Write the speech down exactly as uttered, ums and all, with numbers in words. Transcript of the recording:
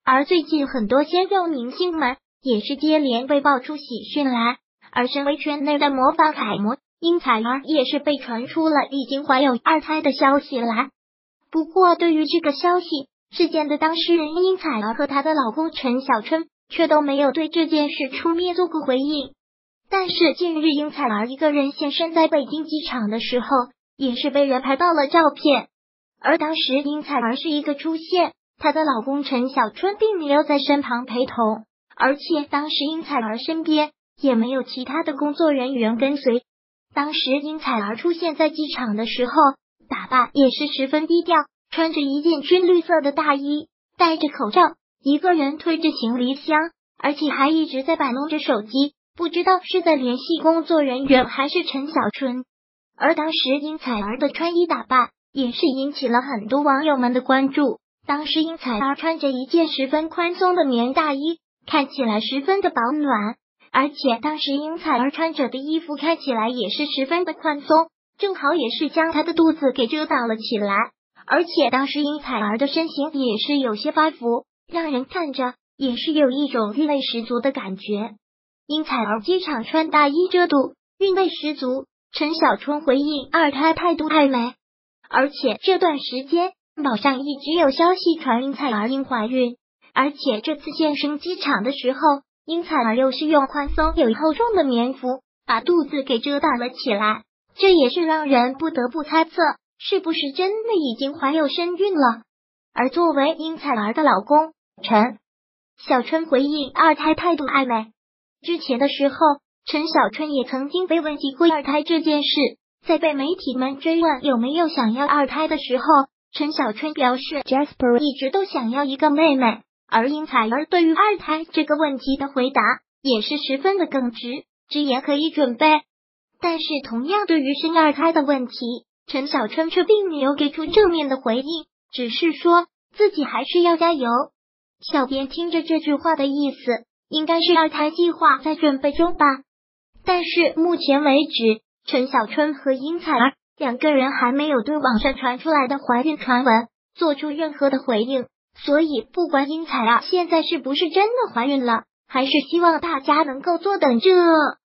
而最近很多鲜肉明星们也是接连被爆出喜讯来，而身为圈内的模范楷模，殷彩儿也是被传出了已经怀有二胎的消息来。不过对于这个消息，事件的当事人殷彩儿和她的老公陈小春却都没有对这件事出面做过回应。但是近日殷彩儿一个人现身在北京机场的时候，也是被人拍到了照片，而当时殷彩儿是一个出现，她的老公陈小春并没有在身旁陪同，而且当时殷彩儿身边也没有其他的工作人员跟随。当时殷彩儿出现在机场的时候，打扮也是十分低调，穿着一件军绿色的大衣，戴着口罩，一个人推着行李箱，而且还一直在摆弄着手机，不知道是在联系工作人员还是陈小春。而当时殷彩儿的穿衣打扮也是引起了很多网友们的关注。当时殷彩儿穿着一件十分宽松的棉大衣，看起来十分的保暖，而且当时殷彩儿穿着的衣服看起来也是十分的宽松，正好也是将她的肚子给遮挡了起来。而且当时殷彩儿的身形也是有些发福，让人看着也是有一种韵味十足的感觉。殷彩儿机场穿大衣遮肚，韵味十足。陈小春回应二胎态度暧昧，而且这段时间网上一直有消息传殷彩儿因怀孕，而且这次现身机场的时候，殷彩儿又是用宽松有厚重的棉服把肚子给遮挡了起来，这也是让人不得不猜测是不是真的已经怀有身孕了。而作为殷彩儿的老公陈小春回应二胎态度暧昧，之前的时候陈小春也曾经被问及过二胎这件事，在被媒体们追问有没有想要二胎的时候，陈小春表示 Jasper 一直都想要一个妹妹，而殷彩儿对于二胎这个问题的回答也是十分的耿直，直言可以准备。但是同样对于生二胎的问题，陈小春却并没有给出正面的回应，只是说自己还是要加油。小编听着这句话的意思，应该是二胎计划在准备中吧。但是目前为止，陈小春和殷彩儿两个人还没有对网上传出来的怀孕传闻做出任何的回应，所以不管殷彩儿现在是不是真的怀孕了，还是希望大家能够坐等着。